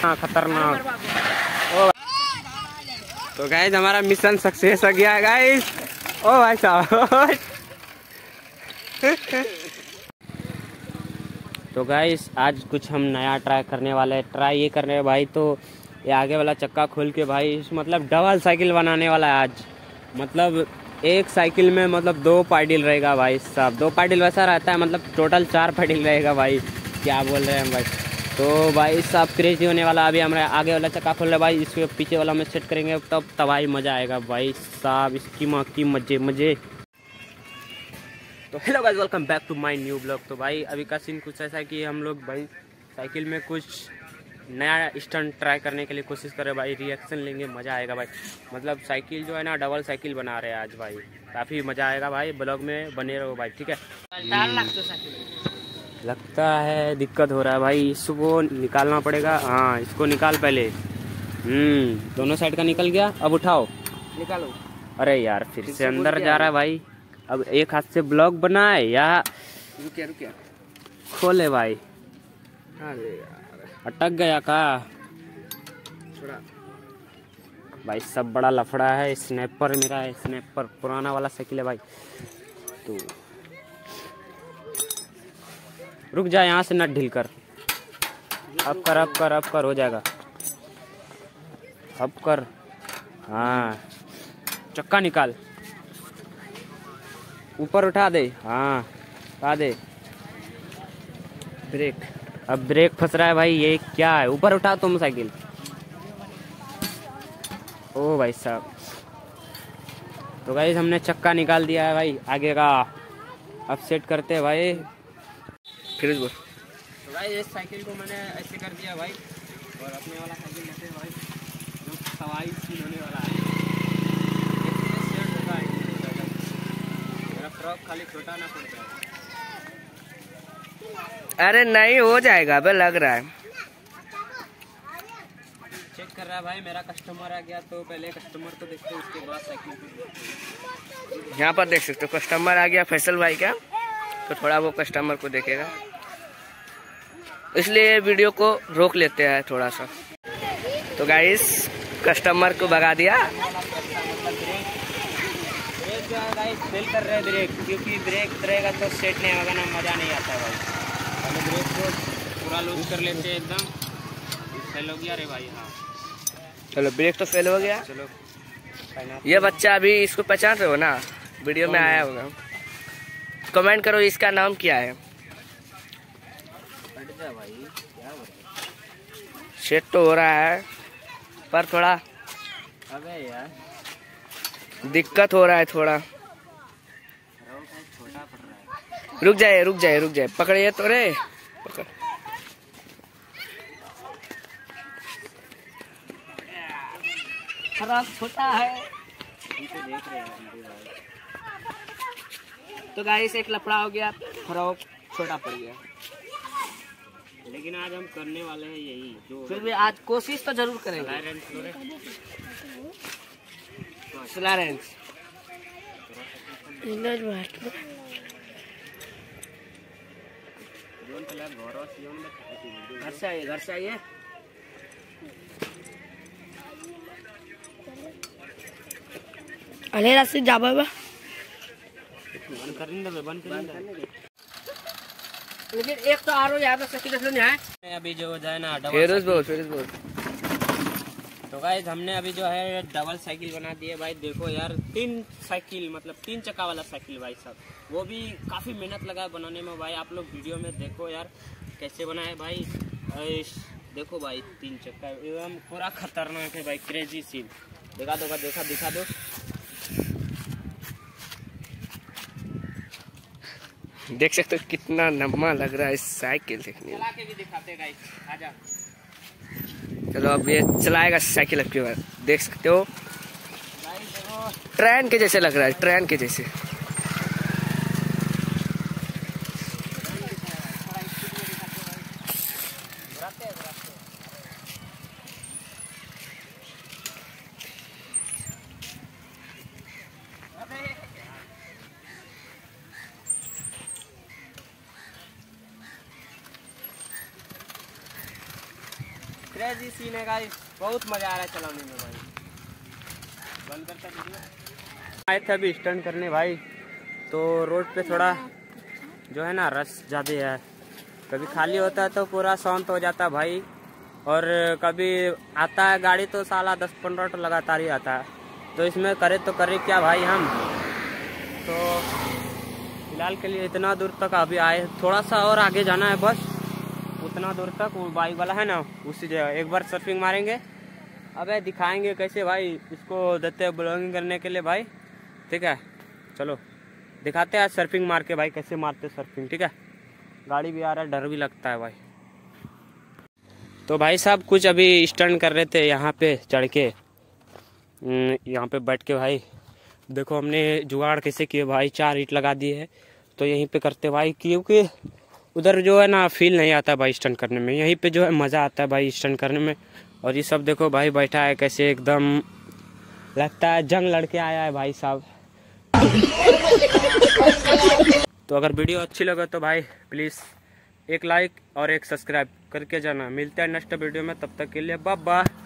हाँ खतरनाक। तो गाइस हमारा मिशन सक्सेस हो गया गाइस। ओ भाई साहब। तो गाइस आज कुछ हम नया ट्राई करने वाले हैं। ट्राई ये करने भाई, तो ये आगे वाला चक्का खोल के भाई मतलब डबल साइकिल बनाने वाला है आज। मतलब एक साइकिल में मतलब 2 पाइडिल रहेगा भाई साहब। 2 पाइडिल वैसा रहता है, मतलब टोटल 4 पाइडिल रहेगा भाई। क्या बोल रहे हैं भाई। तो भाई साहब क्रेजी होने वाला। अभी हमारे आगे वाला चक्का खोल रहे भाई, इसके पीछे वाला में सेट करेंगे तब तबाही मज़ा आएगा भाई साहब। इसकी माँ की मजे मजे। तो hello guys, welcome back to my new blog. तो भाई अभी का सीन कुछ ऐसा है कि हम लोग भाई साइकिल में कुछ नया स्टंट ट्राई करने के लिए कोशिश करें भाई। रिएक्शन लेंगे, मज़ा आएगा भाई। मतलब साइकिल जो है ना डबल साइकिल बना रहे हैं आज भाई। काफ़ी मज़ा आएगा भाई, ब्लॉग में बने रहो भाई, ठीक है। लगता है दिक्कत हो रहा है भाई, इसको निकालना पड़ेगा। हाँ इसको निकाल पहले। दोनों साइड का निकल गया, अब उठाओ निकालो। अरे यार फिर से अंदर जा रहा है भाई। अब एक हाथ से ब्लॉक बनाए या रुकिया खोले भाई। अरे यार अटक गया का थोड़ा भाई। सब बड़ा लफड़ा है। स्नैपर मेरा है, स्नैपर पुराना वाला साइकिल है भाई। तो रुक जा, यहाँ से नट ढील कर। अब कर हो जाएगा। अब कर। हाँ चक्का निकाल, ऊपर उठा दे। हाँ उठा दे। ब्रेक, अब ब्रेक फंस रहा है भाई। ये क्या है, ऊपर उठा तुम साइकिल। ओ भाई साहब। तो गाइस हमने चक्का निकाल दिया है भाई आगे का। अब सेट करते हैं भाई। फिर बोल। तो भाई इस साइकिल को मैंने ऐसे कर दिया भाई, और अपने वाला साइकिल ऐसे भाई जो सवारी सीन होने वाला है। मेरा फ्रॉक खाली छोटा ना पड़ जाए। अरे नहीं हो जाएगा बे, लग रहा है। चेक कर रहा है भाई। मेरा कस्टमर आ गया तो पहले कस्टमर को देखते हैं, उसके बाद साइकिल। यहाँ पर देख सकते हो कस्टमर आ गया फैसल भाई का, तो थोड़ा वो कस्टमर को देखेगा, इसलिए वीडियो को रोक लेते हैं थोड़ा सा। तो गाइस कस्टमर को भगा दिया। ब्रेक जो है गाइस फेल कर रहे हैं ब्रेक, क्योंकि ब्रेक रहेगा तो सेट नहीं होगा ना, मज़ा नहीं आता भाई। पहले ब्रेक को पूरा लूज कर लेते हैं एकदम। फेल हो गया रे भाई। हाँ चलो ब्रेक तो फेल हो गया। चलो ये बच्चा अभी इसको पहचान रहे हो ना, वीडियो में आया होगा। कमेंट करो इसका नाम क्या है। भाई क्या सेट तो हो रहा है पर थोड़ा अबे यार दिक्कत हो रहा है थोड़ा। छोटा पड़ रहा है। रुक जाए पकड़िए तो रे, पकड़। छोटा है। देख रहे हैं तो गाइस एक लफड़ा हो गया, फ्रॉक छोटा पड़ गया। लेकिन आज हम करने वाले हैं यही जो। फिर भी आज कोशिश तो जरूर करेंगे। घर से आइए। अरे रास्ते जा बाबा बंद कर। लेकिन एक तो आ रहा है यहाँ पे सकी है। अभी जो है ना फिरोज बोल। तो गाइस हमने अभी जो है डबल साइकिल बना दी है भाई। देखो यार 3 साइकिल, मतलब 3 चक्का वाला साइकिल भाई साहब। वो भी काफ़ी मेहनत लगा है बनाने में भाई। आप लोग वीडियो में देखो यार कैसे बना है भाई। देखो भाई 3 चक्का एकदम पूरा खतरनाक है भाई, क्रेजी सीन। दिखा दो। देख सकते हो कितना लम्बा लग रहा है इस साइकिल देखने में। चला के भी दिखाते गाइस, आजा। चलो अब ये चलाएगा साइकिल अब की बार। देख सकते हो ट्रेन के जैसे लग रहा है, ट्रेन के जैसे। क्रेजी सीन है गाइस, बहुत मजा आ रहा है चलाने में भाई। बंद करता वीडियो। आए थे अभी स्टंट करने भाई, तो रोड पे थोड़ा जो है ना रश ज़्यादा है, कभी खाली होता है तो पूरा शांत हो जाता है भाई, और कभी आता है गाड़ी तो साला 10-15 तो लगातार ही आता है। तो इसमें करे तो करे क्या भाई हम, तो फिलहाल के लिए इतना दूर तक अभी आए, थोड़ा सा और आगे जाना है बस, उतना दूर तक वो बाइक वाला है ना उसी जगह एक बार सर्फिंग मारेंगे। अबे दिखाएंगे कैसे भाई, इसको देते हैं ब्लॉगिंग करने के लिए भाई, ठीक है। चलो दिखाते हैं आज सर्फिंग मार के भाई, कैसे मारते सर्फिंग, ठीक है। गाड़ी भी आ रहा है, डर भी लगता है भाई। तो भाई साहब कुछ अभी स्टंट कर रहे थे यहाँ पे चढ़ के, यहाँ पे बैठ के भाई। देखो हमने जुगाड़ कैसे किए भाई, 4 ईंट लगा दिए है, तो यहीं पे करते भाई, क्योंकि उधर जो है ना फील नहीं आता भाई स्टंट करने में, यहीं पे जो है मज़ा आता है भाई स्टंट करने में। और ये सब देखो भाई बैठा है कैसे, एकदम लगता है जंग लड़के आया है भाई साहब। तो अगर वीडियो अच्छी लगे तो भाई प्लीज़ एक लाइक और एक सब्सक्राइब करके जाना। मिलते हैं नेक्स्ट वीडियो में, तब तक के लिए बाय बाय।